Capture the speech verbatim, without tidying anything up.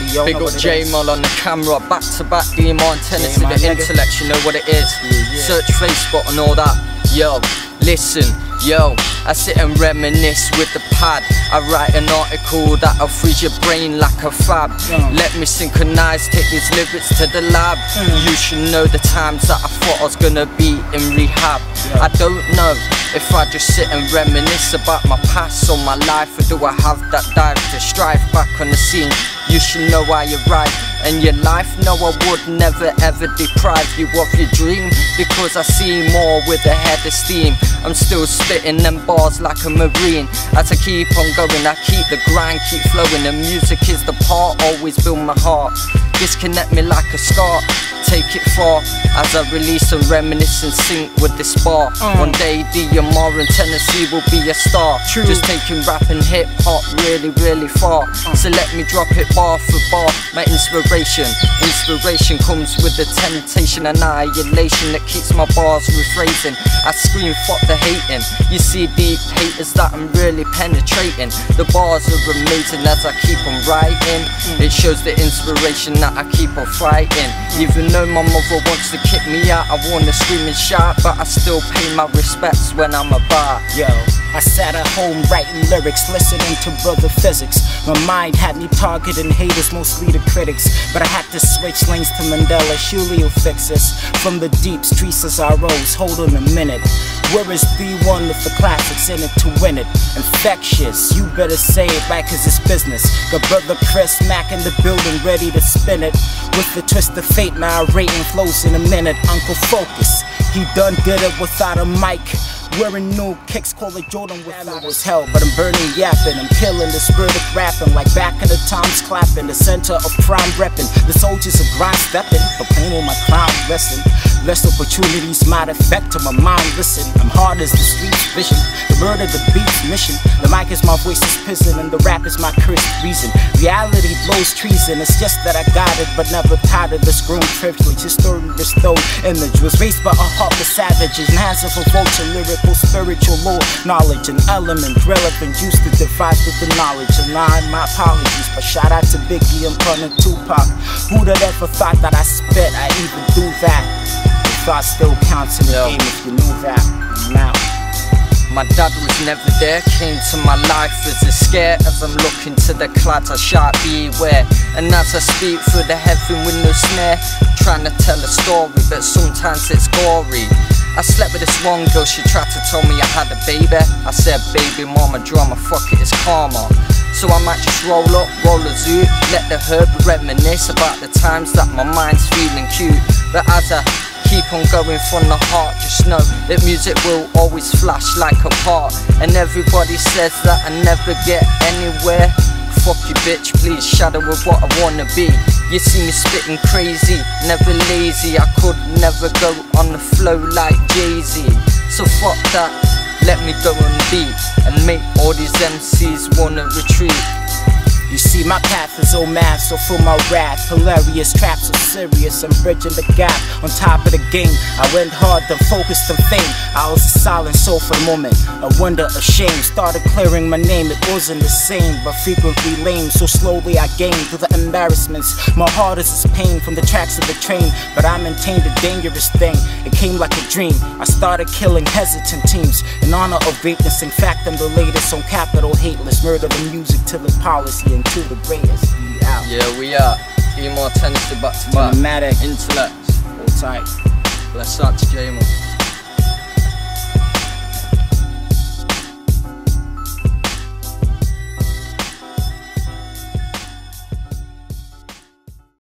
yo. Big up J-Mol on the camera, back to back, D-Mon, Tennessee, the intellect, you know what it is. Yeah, yeah. Search Facebook and all that. Yo, listen, yo, I sit and reminisce with the pad. I write an article that'll freeze your brain like a fab. Yeah. Let me synchronize, take these lyrics to the lab. Mm. You should know the times that I thought I was gonna be in rehab. Yeah. I don't know if I just sit and reminisce about my past or my life, or do I have that dive to strive back on the scene? You should know why you're right and your life. No, I would never ever deprive you of your dream, because I see more with a head of steam. I'm still spitting them bars like a marine. As I keep on going, I keep the grind, keep flowing. The music is the part, always build my heart. Disconnect me like a scar, take it far as I release and reminisce and sync with this bar. Mm. One day D M R in Tennessee will be a star. True. Just taking rap and hip hop really, really far. Mm. So let me drop it bar for bar. My inspiration, inspiration comes with the temptation, annihilation that keeps my bars rephrasing. I scream fuck the hating. You see deep haters that I'm really penetrating. The bars are amazing as I keep on writing. Mm. It shows the inspiration that I keep on fighting. Even though my mother wants to kick me out, I wanna scream and shout, but I still pay my respects when I'm about. Yo, I sat at home writing lyrics, listening to brother physics. My mind had me targeting haters, mostly the critics, but I had to switch lanes to Mandela. Surely you'll fix this. From the deep streets as I rose, hold on a minute. Where is D one with the classics in it to win it? Infectious, you better say it right, cause it's business. Got brother Chris Mack in the building, ready to spin it. With the twist of fate, now rating flows in a minute. Uncle Focus, he done did it without a mic. Wearing new kicks, call it Jordan without was hell. But I'm burning, yapping, I'm killing the spirit of rapping. Like back in the times clapping, the center of crime repping. The soldiers are grind stepping, but playing with my crown listen. Less opportunities might affect to my mind, listen. I'm hard as the streets vision, the murder, the beats mission. The mic is my voice's prison, and the rap is my cursed reason. Reality blows treason, it's just that I got it, but never tired of this grown privilege. History bestowed image was raised by a heart of savages, and hands of a vulture, lyrical, spiritual lore, knowledge, an element relevant, used to devise with the knowledge. And I, my apologies, but shout out to Biggie and Pun and Tupac. Who'd have ever thought that I spit, I even do that? Thought still counts in the Yo. game if you knew that. Now, my dad was never there, came to my life as a scare. As I'm looking to the clouds, I shout beware. And as I speak through the heaven with no snare, trying to tell a story, but sometimes it's gory. I slept with this one girl, she tried to tell me I had a baby. I said, baby mama drama, fuck it, it's karma. So I might just roll up, roll a zoo, let the herb reminisce about the times that my mind's feeling cute. But as I keep on going from the heart, just know that music will always flash like a part. And everybody says that I never get anywhere. Fuck you bitch, please shadow with what I wanna be. You see me spitting crazy, never lazy. I could never go on the flow like Jay-Z. So fuck that, let me go on the beat and make all these M Cs wanna retreat. You see my path is old math, so full my wrath. Hilarious, traps so serious, I'm bridging the gap. On top of the game, I went hard, then focused on fame. I was a silent soul for the moment, a wonder, a shame. Started clearing my name, it wasn't the same, but frequently lame. So slowly I gained through the embarrassments. My heart is this pain from the tracks of the train, but I maintained a dangerous thing. It came like a dream, I started killing hesitant teams in honor of greatness. In fact, I'm the latest on Capital Hateless. Murder the music till the policy and to the greatest. We out. Yeah, we are. D M R Tennessee back to back. Automatic. Intellect. Hold tight. Bless up to J-Mol.